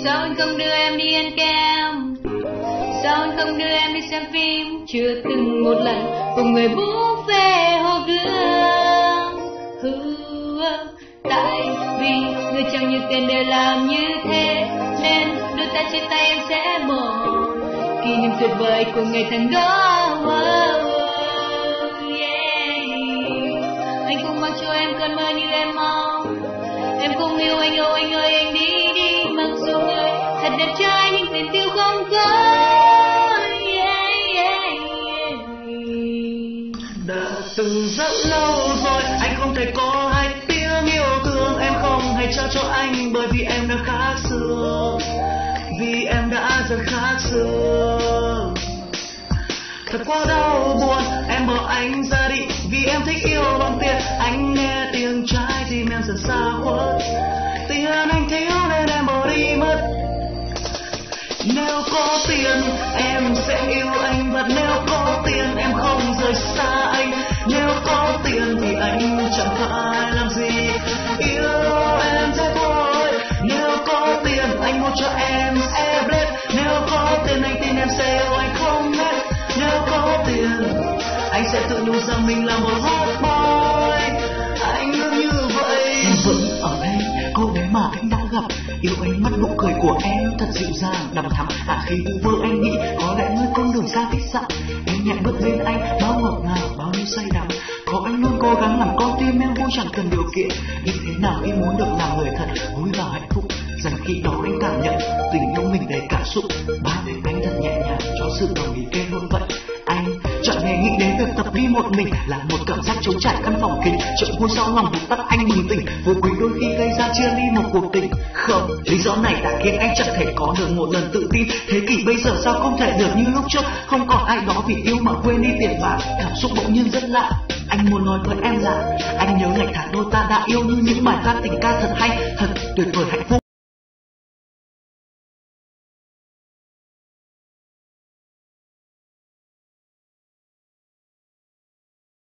Sao anh không đưa em đi ăn kem? Sao anh không đưa em đi xem phim? Chưa từng một lần cùng người buffet Hồ Gươm. Tại vì người chẳng như tiền đều làm như thế, nên đôi tay trên tay em sẽ bỏ kỷ niệm tuyệt vời của ngày tháng đó. Anh không mang cho em cơn mơ như em mong. Em không yêu anh đâu anh ơi, anh đi đi. Mặc dù người thật đẹp trai nhưng tiền tiêu không có. Đã từng rất lâu rồi anh không thể có hai tiếng yêu thương. Em không hãy trao cho anh bởi vì em đã khác xưa. Vì em đã rất khác xưa. Thật quá đau buồn em bỏ anh ra đi. Vì em thích yêu bằng tiền. Anh nghe tiếng trái tim em dần xa khuất. Tiền anh thiếu nên em bỏ đi mất. Nếu có tiền em sẽ yêu anh. Và nếu có tiền em không rời xa anh. Nếu có tiền thì anh chẳng phải làm gì. Yêu em thế thôi. Nếu có tiền anh mua cho em Airblade. Nếu có tiền anh tin em sẽ yêu anh không hết. Nếu có tiền anh sẽ tự nhủ rằng mình là một hot boy. Anh luôn như vậy. Em vẫn ở đây, cô bé mà anh đã gặp. Yêu ánh mắt nụ cười của em thật dịu dàng đằm thắm. Khi vu vơ anh nghĩ có lẽ nơi con đường xa khách sạn. Em nhẹ bước bên anh bao ngọt ngào bao nhiêu say đắm. Có anh luôn cố gắng làm con tim em vui chẳng cần điều kiện. Như thế nào khi muốn được làm người thật vui và hạnh phúc. Rằng khi đó anh cảm nhận tình yêu mình đầy cảm xúc. Ba để anh thật nhẹ nhàng cho sự đồng ý kết hôn vậy. Anh chẳng hề nghĩ đến việc tập đi một mình là một cảm giác trống trải căn phòng kín. Chợt vui sau lòng vụt tắt anh bừng tỉnh. Vô quý đôi khi gây ra chia ly một cuộc tình. Không, lý do này đã khiến anh chẳng thể có được một lần tự tin. Thế kỷ bây giờ sao không thể được như lúc trước. Không có ai đó vì yêu mà quên đi tiền bạc. Cảm xúc bỗng nhiên rất lạ. Anh muốn nói với em là anh nhớ ngày tháng đôi ta đã yêu như những bài ca tình ca thật hay, thật tuyệt vời hạnh phúc.